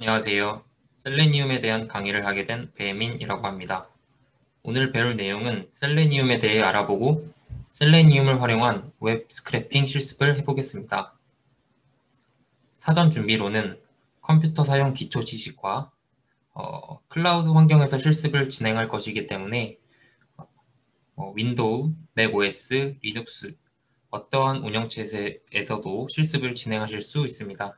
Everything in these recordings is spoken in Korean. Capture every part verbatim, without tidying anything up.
안녕하세요. 셀레니움에 대한 강의를 하게 된 배민이라고 합니다. 오늘 배울 내용은 셀레니움에 대해 알아보고 셀레니움을 활용한 웹 스크래핑 실습을 해보겠습니다. 사전 준비로는 컴퓨터 사용 기초 지식과 어, 클라우드 환경에서 실습을 진행할 것이기 때문에 어, 윈도우, 맥오에스, 리눅스 어떠한 운영체제에서도 실습을 진행하실 수 있습니다.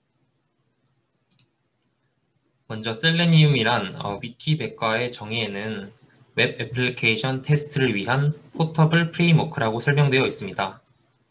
먼저 셀레니움이란 어, 위키백과의 정의에는 웹 애플리케이션 테스트를 위한 포터블 프레임워크라고 설명되어 있습니다.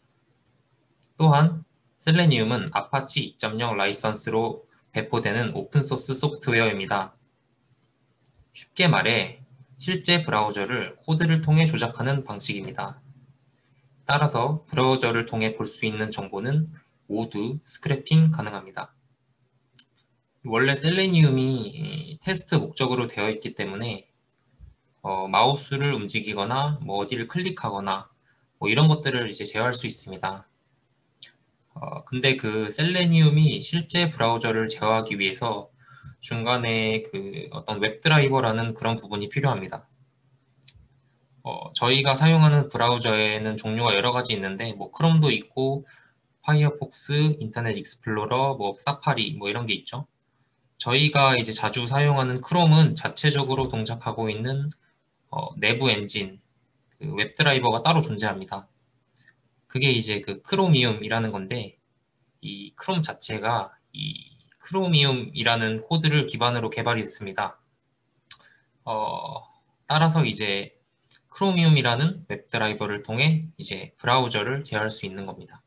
또한 셀레니움은 아파치 이 점 영 라이선스로 배포되는 오픈소스 소프트웨어입니다. 쉽게 말해 실제 브라우저를 코드를 통해 조작하는 방식입니다. 따라서 브라우저를 통해 볼 수 있는 정보는 모두 스크래핑 가능합니다. 원래 셀레니움이 테스트 목적으로 되어 있기 때문에 어, 마우스를 움직이거나 뭐 어디를 클릭하거나 뭐 이런 것들을 이제 제어할 수 있습니다. 어, 근데 그 셀레니움이 실제 브라우저를 제어하기 위해서 중간에 그 어떤 웹드라이버라는 그런 부분이 필요합니다. 어, 저희가 사용하는 브라우저에는 종류가 여러 가지 있는데 뭐 크롬도 있고 파이어폭스, 인터넷 익스플로러, 뭐 사파리 뭐 이런 게 있죠. 저희가 이제 자주 사용하는 크롬은 자체적으로 동작하고 있는 어, 내부 엔진, 그 웹드라이버가 따로 존재합니다. 그게 이제 그 크로미움이라는 건데, 이 크롬 자체가 이 크로미움이라는 코드를 기반으로 개발이 됐습니다. 어, 따라서 이제 크로미움이라는 웹드라이버를 통해 이제 브라우저를 제어할 수 있는 겁니다.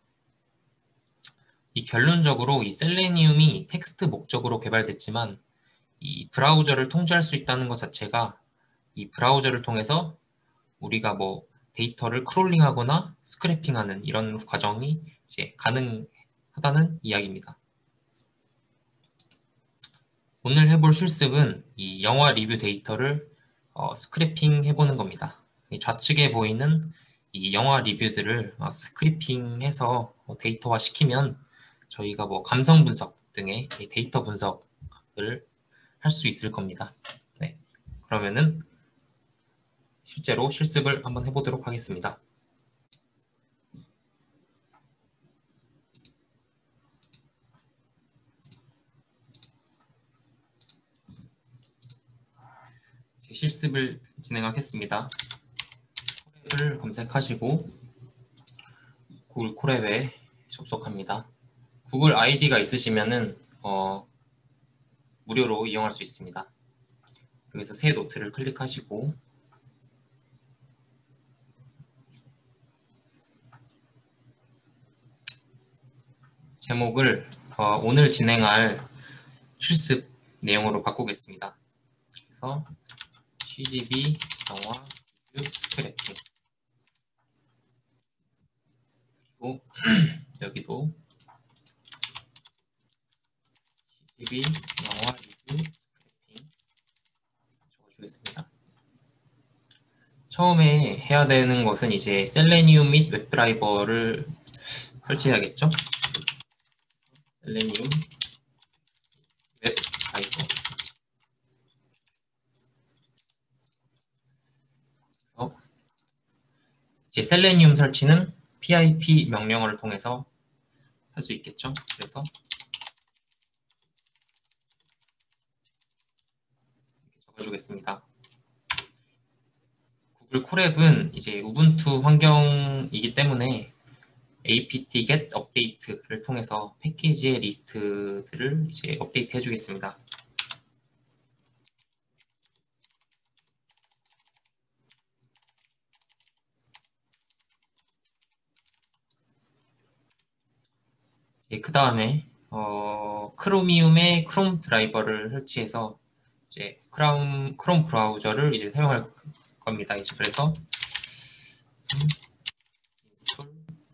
이 결론적으로 이 셀레니움이 텍스트 목적으로 개발됐지만 이 브라우저를 통제할 수 있다는 것 자체가 이 브라우저를 통해서 우리가 뭐 데이터를 크롤링하거나 스크래핑하는 이런 과정이 이제 가능하다는 이야기입니다. 오늘 해볼 실습은 이 영화 리뷰 데이터를 어, 스크래핑 해보는 겁니다. 좌측에 보이는 이 영화 리뷰들을 어, 스크래핑해서 어, 데이터화 시키면 저희가 뭐 감성 분석 등의 데이터 분석을 할 수 있을 겁니다. 네. 그러면은 실제로 실습을 한번 해보도록 하겠습니다. 실습을 진행하겠습니다. 콜앱을 검색하시고 구글 콜앱에 접속합니다. 구글 아이디가 있으시면은 어, 무료로 이용할 수 있습니다. 여기서 새 노트를 클릭하시고 제목을 어, 오늘 진행할 실습 내용으로 바꾸겠습니다. 그래서 씨지비 영화 리뷰 스크래핑 그리고 여기도 씨지비 영화 리뷰 스크래핑 적어주겠습니다. 처음에 해야 되는 것은 이제 셀레니움 및 웹드라이버를 설치해야겠죠. 셀레니움 웹드라이버 그래서 이제 셀레니움 설치는 피아이피 명령어를 통해서 할 수 있겠죠. 그래서 적어주겠습니다. 구글 콜앱은 이제 우분투 환경이기 때문에 apt-get update를 통해서 패키지의 리스트들을 이제 업데이트 해주겠습니다. 그 다음에 어, 크로미움의 크롬 드라이버를 설치해서 이제 크롬, 크롬 브라우저를 이제 사용할 겁니다. 이제 그래서 인스톨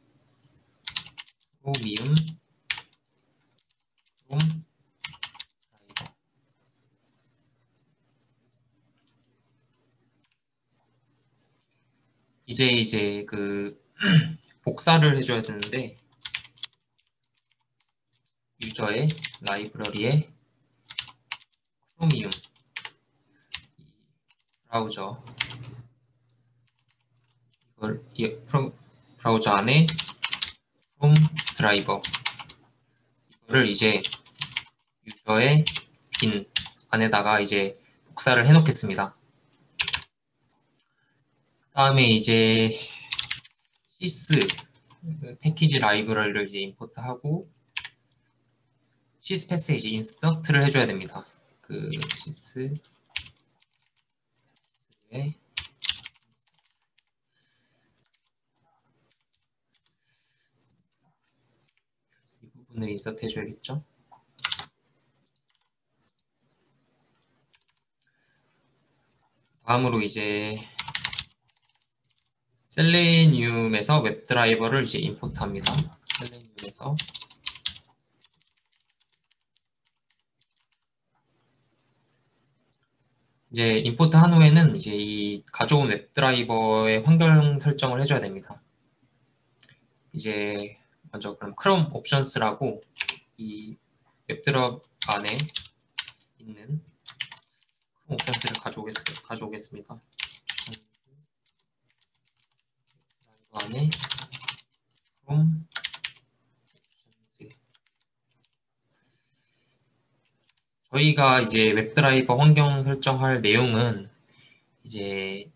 크로미움 크롬 드라이버 이제 이제 그 복사를 해줘야 되는데 유저의 라이브러리에 크로미움 브라우저 이걸 이 브라우저 안에 크롬 드라이버 이거를 이제 유저의 빈 안에다가 이제 복사를 해 놓겠습니다. 그 다음에 이제 시스 패키지 라이브러리를 이제 임포트하고 시스 패스에 인서트를 해줘야 됩니다. 그 시스 이 부분을 인서트 해줘야겠죠. 다음으로 이제 셀레니움에서 웹드라이버를 이제 임포트합니다. 셀레니움에서 이제 임포트 한 후에는 이제 이 가져온 웹드라이버의 환경 설정을 해줘야 됩니다. 이제 먼저 그럼 크롬 옵션스라고 이 웹드랍 안에 있는 크롬 옵션스를 가져오겠, 가져오겠습니다. 안에 크롬 옵션스 저희가 이제 웹드라이버 환경 설정할 내용은 이제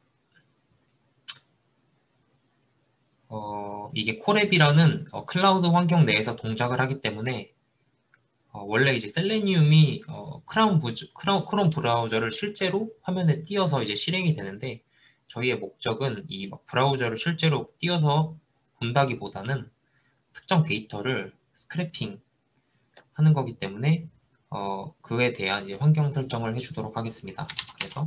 어, 이게 콜앱이라는 어, 클라우드 환경 내에서 동작을 하기 때문에 어, 원래 이제 셀레니움이 어, 크라운 부즈, 크라운, 크롬 브라우저를 실제로 화면에 띄어서 이제 실행이 되는데 저희의 목적은 이 브라우저를 실제로 띄어서 본다기보다는 특정 데이터를 스크래핑 하는 거기 때문에 어, 그에 대한 이제 환경 설정을 해주도록 하겠습니다. 그래서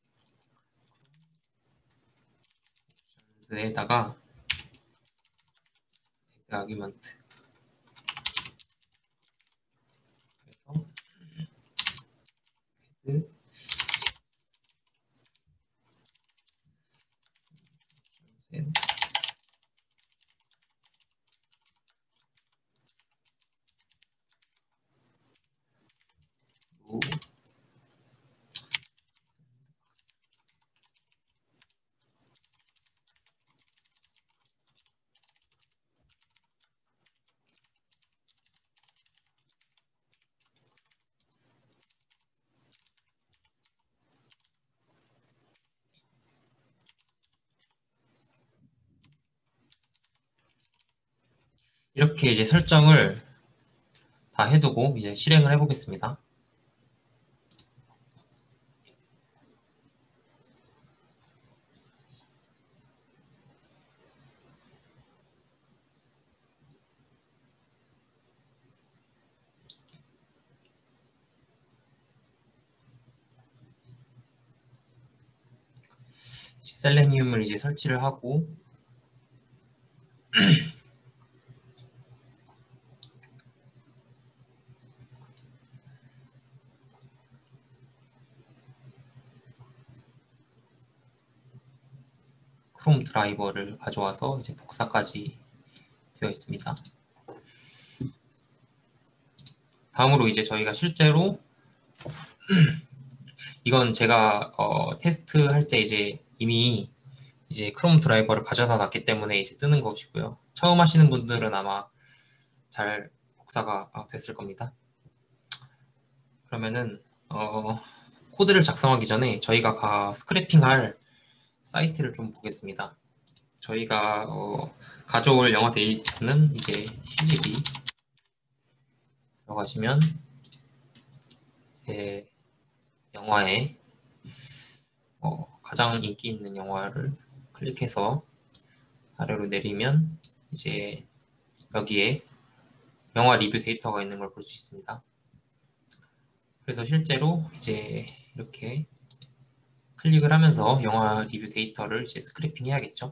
에다가 아규먼트 그래서 헤드 오 이렇게 이제 설정을 다 해두고 이제 실행을 해보겠습니다. 셀레니움을 이제 설치를 하고 크롬 드라이버를 가져와서 이제 복사까지 되어 있습니다. 다음으로 이제 저희가 실제로 이건 제가 어, 테스트 할 때 이제 이미 이제 크롬 드라이버를 가져다 놨기 때문에 이제 뜨는 것이고요. 처음 하시는 분들은 아마 잘 복사가 됐을 겁니다. 그러면은 어, 코드를 작성하기 전에 저희가 가 스크래핑할 사이트를 좀 보겠습니다. 저희가 어, 가져올 영화 데이터는 이제 씨지비 들어가시면 제 영화에 어, 가장 인기 있는 영화를 클릭해서 아래로 내리면 이제 여기에 영화 리뷰 데이터가 있는 걸 볼 수 있습니다. 그래서 실제로 이제 이렇게 클릭을 하면서 영화 리뷰 데이터를 이제 스크래핑 해야겠죠.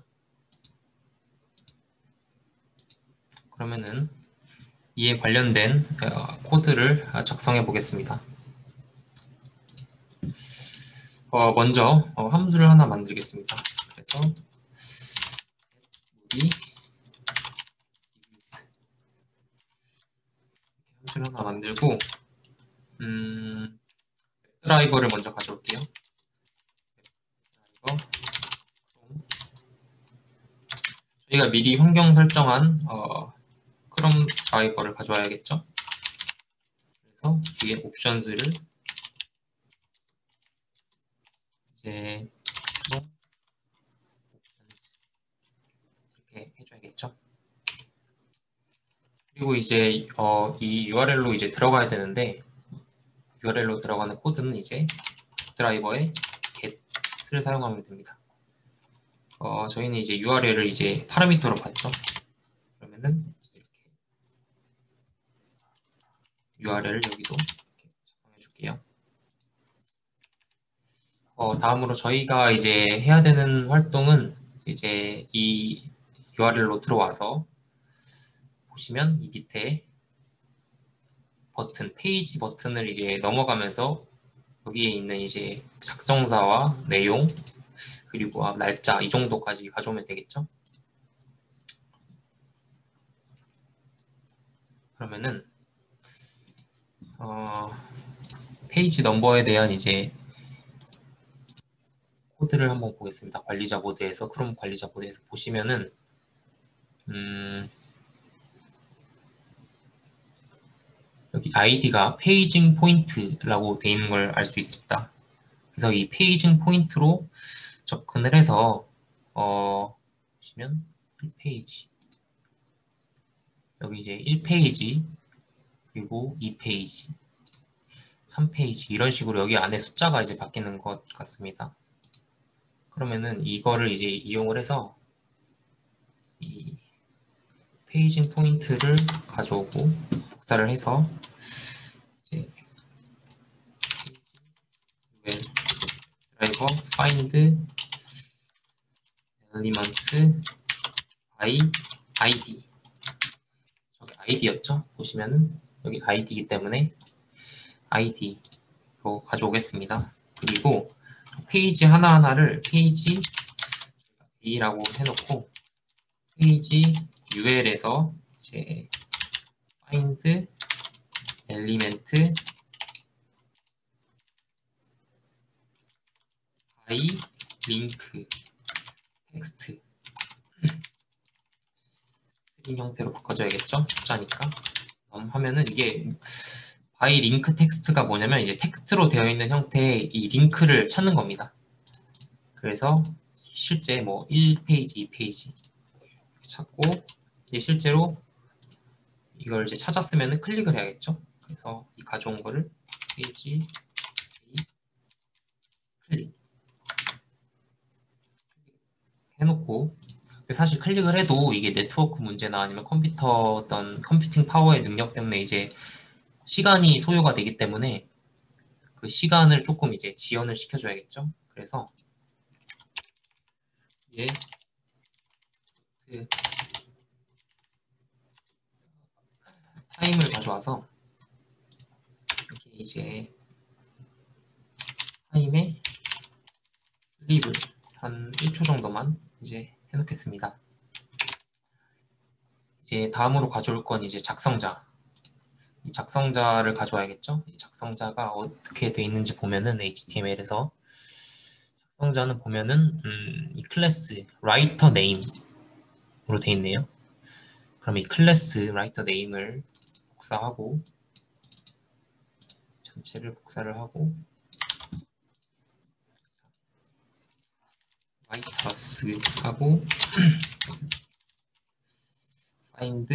그러면은 이에 관련된 어, 코드를 작성해 보겠습니다. 어, 먼저 어, 함수를 하나 만들겠습니다. 그래서 movie 함수를 하나 만들고 음, 드라이버를 먼저 가져올게요. 드라이버, 저희가 미리 환경 설정한 어, 크롬 드라이버를 가져와야겠죠. 그래서 뒤에 옵션즈를 이제 크롬 이렇게 해줘야겠죠. 그리고 이제 어, 이 유알엘로 이제 들어가야 되는데 유알엘로 들어가는 코드는 이제 드라이버의 get을 사용하면 됩니다. 어, 저희는 이제 유알엘을 이제 파라미터로 받죠. 그러면은 이렇게 유알엘을 여기도 이렇게 작성해 줄게요. 어, 다음으로 저희가 이제 해야 되는 활동은 이제 이 유알엘로 들어와서 보시면 이 밑에 버튼, 페이지 버튼을 이제 넘어가면서 여기에 있는 이제 작성자와 내용 그리고 날짜 이 정도까지 가져오면 되겠죠. 그러면은 어, 페이지 넘버에 대한 이제 코드를 한번 보겠습니다. 관리자 모드에서 크롬 관리자 모드에서 보시면은 음, 여기 아이디가 페이징 포인트라고 되어 있는 걸 알 수 있습니다. 그래서 이 페이징 포인트로 접근을 해서 어, 보시면 일 페이지 여기 이제 일 페이지 그리고 이 페이지 삼 페이지 이런 식으로 여기 안에 숫자가 이제 바뀌는 것 같습니다. 그러면은 이거를 이제 이용을 해서 이 페이징 포인트를 가져오고 복사를 해서 이제 드라이버 find element by id 저기 아이디였죠? 보시면은 여기 아이디이기 때문에 아이디로 가져오겠습니다. 그리고 페이지 하나하나를 페이지 A라고 해놓고 페이지 유엘에서 이제 find element by link text 스트링 형태로 바꿔줘야겠죠? 숫자니까. 음, 하면은 이게 by link text가 뭐냐면 이제 텍스트로 되어 있는 형태의 이 링크를 찾는 겁니다. 그래서 실제 뭐 일 페이지, 이 페이지 찾고 이제 실제로 이걸 이제 찾았으면 클릭을 해야겠죠. 그래서 이 가져온 거를 페이지 클릭 해놓고 근데 사실 클릭을 해도 이게 네트워크 문제나 아니면 컴퓨터 어떤 컴퓨팅 파워의 능력 때문에 이제 시간이 소요가 되기 때문에 그 시간을 조금 이제 지연을 시켜줘야겠죠. 그래서 예, 그 타임을 가져와서 이렇게 이제 타임에 슬립을 한 일 초 정도만 이제 해놓겠습니다. 이제 다음으로 가져올 건 이제 작성자. 이 작성자를 가져와야겠죠. 이 작성자가 어떻게 돼 있는지 보면은 에이치티엠엘에서 작성자는 보면은 음, 이 클래스 writer name으로 돼 있네요. 그럼 이 클래스 writer name을 복사하고 전체를 복사를 하고 writers 하고 find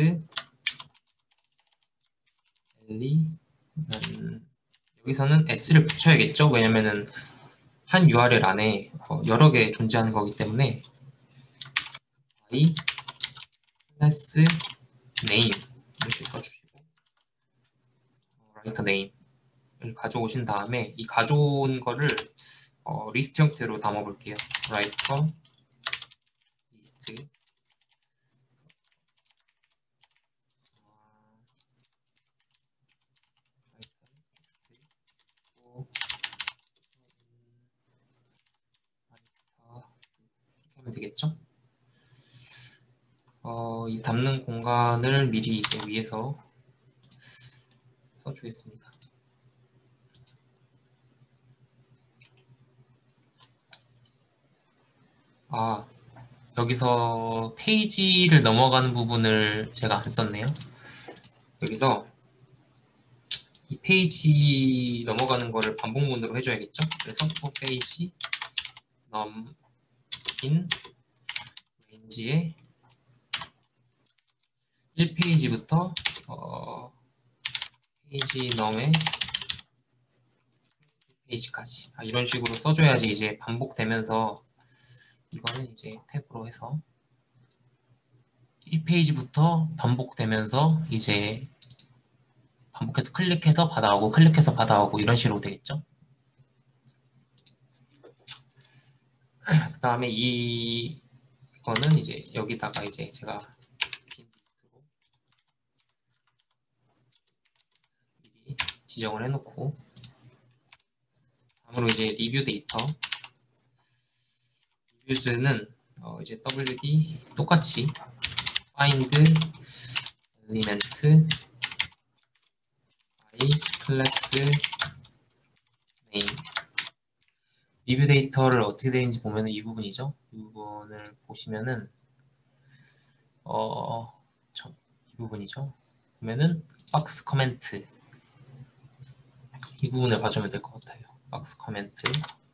엘리 음, 여기서는 s를 붙여야겠죠. 왜냐면은 한 유알엘 안에 여러 개 존재하는 거기 때문에 by 클래스 name 이렇게 써주시고 writer name을 가져오신 다음에 이 가져온 거를 어, 리스트 형태로 담아 볼게요. writer 리스트 이렇게 하면 되겠죠? 어, 이 담는 공간을 미리 이제 위에서 써주겠습니다. 아, 여기서 페이지를 넘어가는 부분을 제가 안 썼네요. 여기서 이 페이지 넘어가는 거를 반복문으로 해줘야겠죠? 그래서 for 페이지 넘인 range에 일 페이지부터 어, 페이지 넘의 페이지까지 아, 이런 식으로 써줘야지 이제 반복되면서 이거는 이제 탭으로 해서 일 페이지부터 반복되면서 이제 반복해서 클릭해서 받아오고 클릭해서 받아오고 이런 식으로 되겠죠. 그 다음에 이 이거는 이제 여기다가 이제 제가 빈 리스트로 미리 지정을 해놓고 다음으로 이제 리뷰 데이터 리뷰즈는 어 이제 더블유디 똑같이 find element by class name 리뷰 데이터를 어떻게 되는지 보면 이 부분이죠. 이 부분을 보시면은 어, 저, 이 부분이죠. 보면은 박스 커멘트 이 부분을 봐주면 될 것 같아요. 박스 커멘트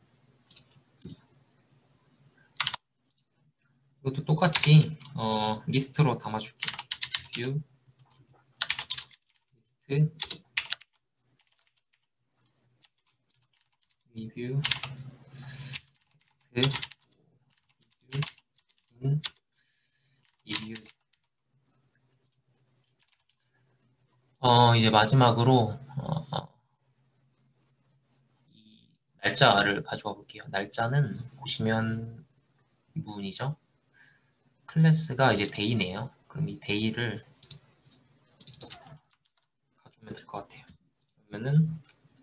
이것도 똑같이 어, 리스트로 담아줄게요. 뷰 리스트 리뷰 텍스트 리뷰 리뷰 어 이제 마지막으로 어, 이 날짜를 가져와 볼게요. 날짜는 보시면 이 부분이죠. 클래스가 이제 데이네요. 그럼 이 데이를 가져오면 될 것 같아요. 그러면은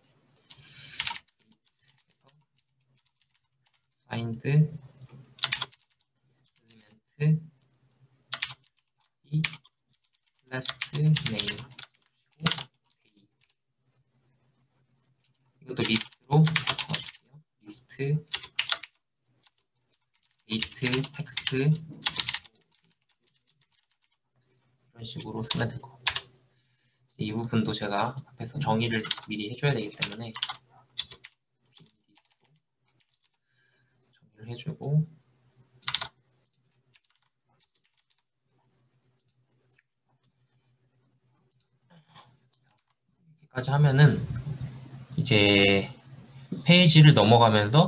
find element 이 클래스 네임 이것도 리스트로 바꿔줄게요. 리스트 데이트 텍스트 이런 식으로 쓰면 될 것 같아요. 이 부분도 제가 앞에서 정의를 미리 해줘야 되기 때문에 정의를 해주고 이렇게까지 하면은 이제 페이지를 넘어가면서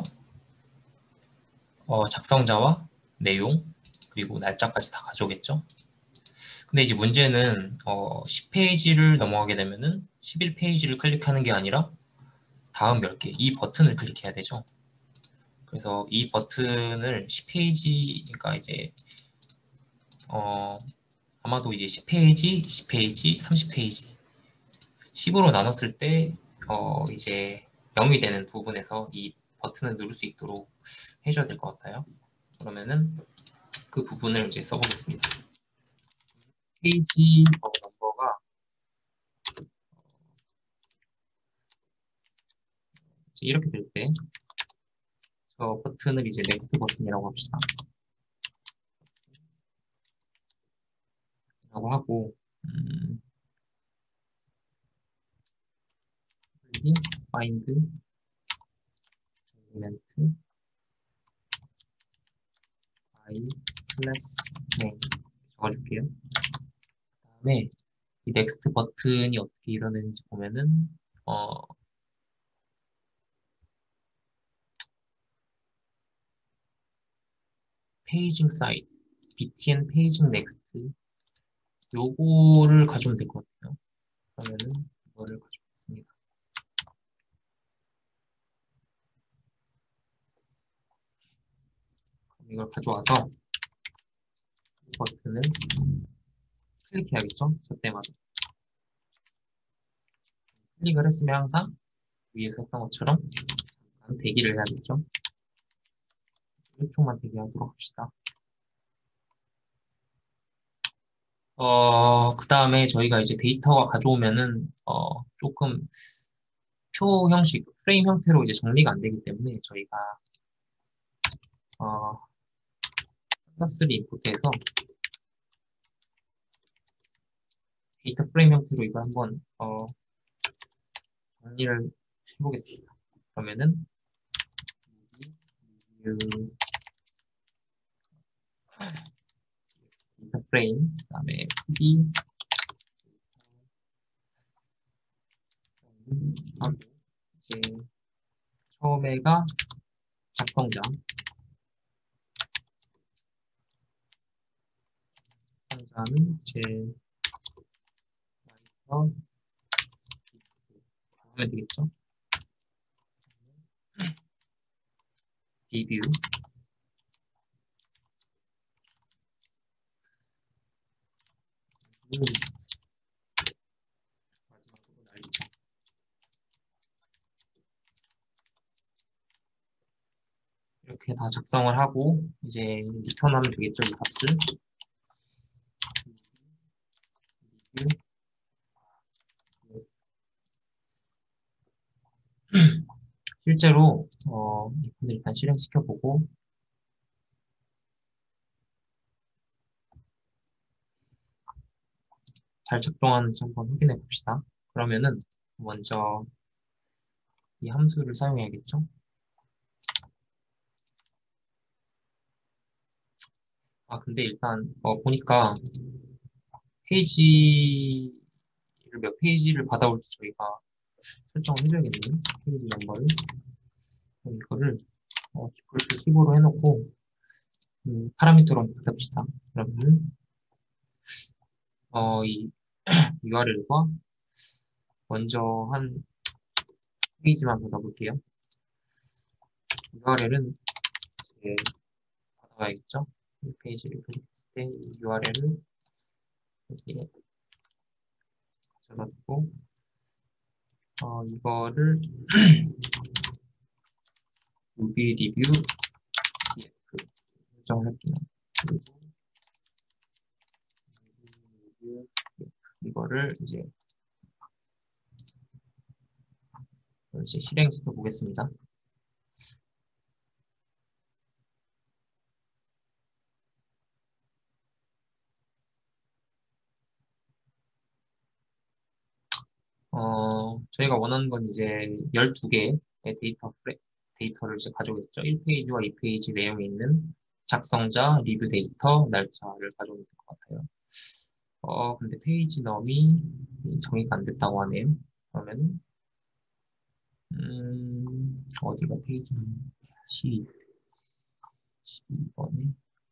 어, 작성자와 내용 그리고 날짜까지 다 가져오겠죠. 근데 이제 문제는 어, 십 페이지를 넘어가게 되면은 십일 페이지를 클릭하는 게 아니라 다음 몇 개, 이 버튼을 클릭해야 되죠. 그래서 이 버튼을 십 페이지, 그러니까 이제 어, 아마도 이제 십 페이지, 이십 페이지, 삼십 페이지 십으로 나눴을 때 어, 이제 영이 되는 부분에서 이 버튼을 누를 수 있도록 해줘야 될 것 같아요. 그러면은 그 부분을 이제 써보겠습니다. 페이지 넘버가 이렇게 될 때 저 버튼을 이제 넥스트 버튼이라고 합시다. 라고 하고 음, find element by class name 적어줄게요. 그 다음에 이 넥스트 버튼이 어떻게 일어나는지 보면은 어, 페이징 사이트, btn 페이징 넥스트 요거를 가져오면 될 것 같아요. 그러면은 이거를 가져오겠습니다. 그럼 이걸 가져와서 이 버튼을 클릭해야겠죠? 저 때마다. 클릭을 했으면 항상 위에서 했던 것처럼 잠깐 대기를 해야겠죠? 일 초만 대기하도록 합시다. 어, 그 다음에 저희가 이제 데이터가 가져오면은, 어, 조금 표 형식, 프레임 형태로 이제 정리가 안 되기 때문에 저희가, 어, 클래스를 임포트해서 데이터 프레임 형태로 이걸 한번 어, 정리를 해보겠습니다. 그러면은 new 데이터 프레임 그다음에 pd 하고 이제 처음에가 작성자 작성자는 이제 라이터 리스트 하면 되겠죠. 리뷰 리스트 마지막으로 날짜 이렇게 다 작성을 하고 이제 리턴하면 되겠죠. 이 값을 리뷰 실제로 어, 이 코드 일단 실행시켜보고 잘 작동하는지 한번 확인해 봅시다. 그러면은 먼저 이 함수를 사용해야겠죠? 아 근데 일단 어, 보니까 페이지를 몇 페이지를 받아올지 저희가 설정을 해줘야겠네요. 페이지 넘버를 그럼 이거를 어, 디폴트 십오로 해놓고 음, 파라미터로 한번 받아봅시다. 그러면은 어, 이 유알엘과 먼저 한 페이지만 받아볼게요. 유알엘은 이제 받아와야겠죠? 이 페이지를 클릭했을 때 이 유알엘을 여기에 가져다 두고 어, 이거를 ruby review df 설정을 할게요. 그리고 review df 이거를 이제 이제 실행시켜 보겠습니다. 어, 저희가 원하는 건 이제 열두 개의 데이터 프레, 데이터를 이제 가져오겠죠. 일 페이지와 이 페이지 내용이 있는 작성자, 리뷰 데이터, 날짜를 가져오면 될 것 같아요. 어, 근데 페이지 넘이 정의가 안 됐다고 하네요. 그러면은, 음, 어디가 페이지 넘 십이 번에.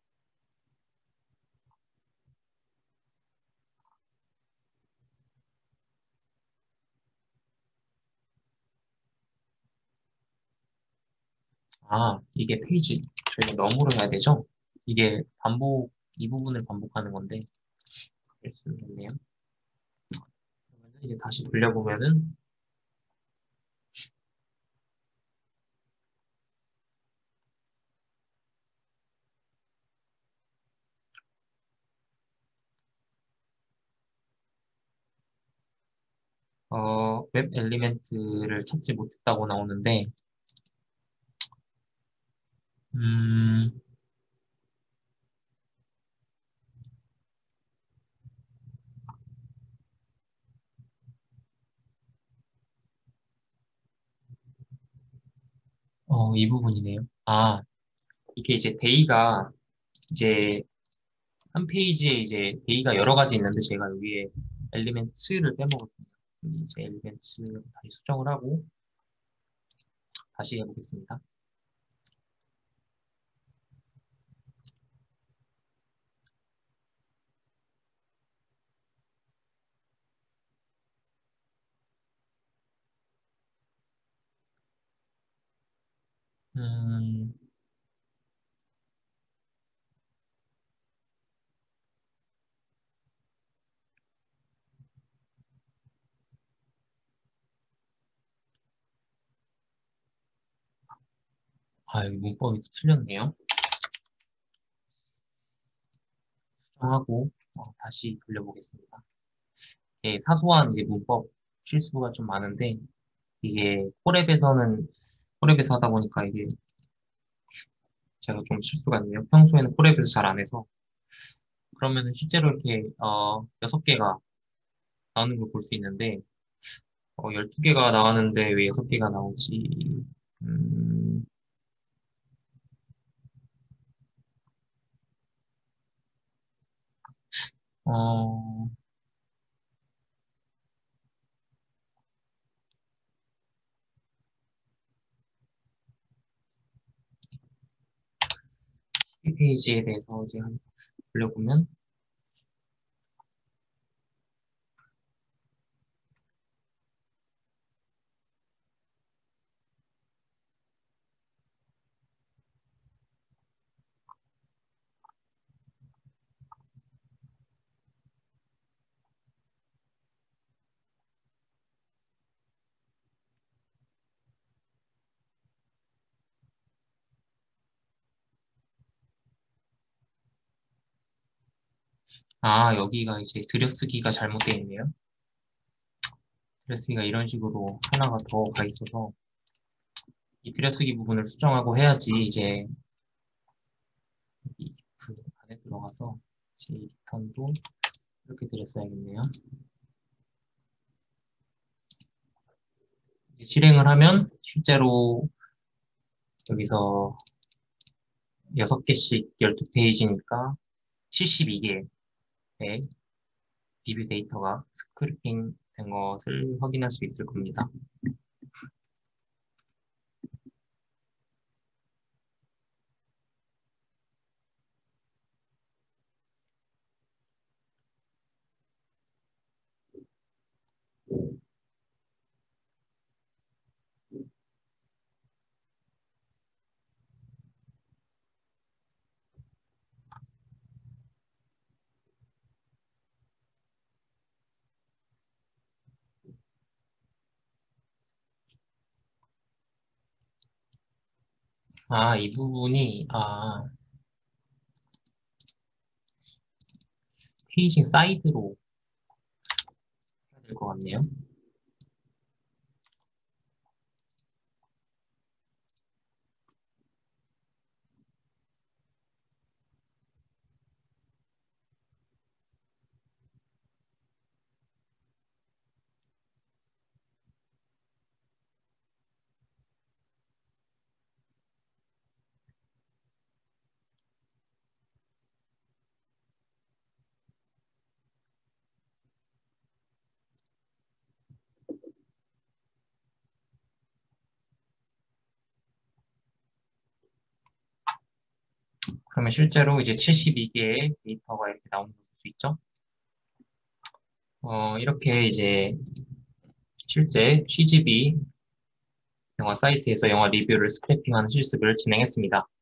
아, 이게 페이지, 저희가 넘으로 해야 되죠? 이게 반복, 이 부분을 반복하는 건데, 될 수 있겠네요. 그러면은 이제 다시 돌려보면은, 어, 웹 엘리멘트를 찾지 못했다고 나오는데, 음, 어, 이 부분이네요. 아, 이게 이제 데이가, 이제, 한 페이지에 이제 데이가 여러 가지 있는데, 제가 여기에 엘리멘트를 빼먹었습니다. 여기 이제 엘리멘트 다시 수정을 하고, 다시 해보겠습니다. 음, 아, 여기 문법이 틀렸네요. 수정하고, 어, 다시 돌려보겠습니다. 예, 사소한 이제 문법 실수가 좀 많은데, 이게 콜앱에서는 콜앱에서 하다 보니까 이게 제가 좀 실수가 있네요. 평소에는 콜앱에서 잘 안 해서. 그러면은 실제로 이렇게 어, 여섯 개가 나오는 걸 볼 수 있는데 어, 열두 개가 나왔는데 왜 여섯 개가 나오지? 음, 어, 이 페이지에 대해서 이제 한번 보려보면 아, 여기가 이제 들여쓰기가 잘못되어 있네요. 들여쓰기가 이런 식으로 하나가 더 가 있어서 이 들여쓰기 부분을 수정하고 해야지 이제 이 if 안에 들어가서 이제 이 리턴도 이렇게 들였어야겠네요. 이제 실행을 하면 실제로 여기서 여섯 개씩 열두 페이지니까 칠십이 개의 리뷰 데이터가 스크래핑 된 것을 확인할 수 있을 겁니다. 아, 이 부분이 아, 페이징 사이드로 해야 될 것 같네요. 그러면 실제로 이제 칠십이 개의 데이터가 이렇게 나오는 걸 볼 수 있죠. 어, 이렇게 이제 실제 씨지비 영화 사이트에서 영화 리뷰를 스크래핑하는 실습을 진행했습니다.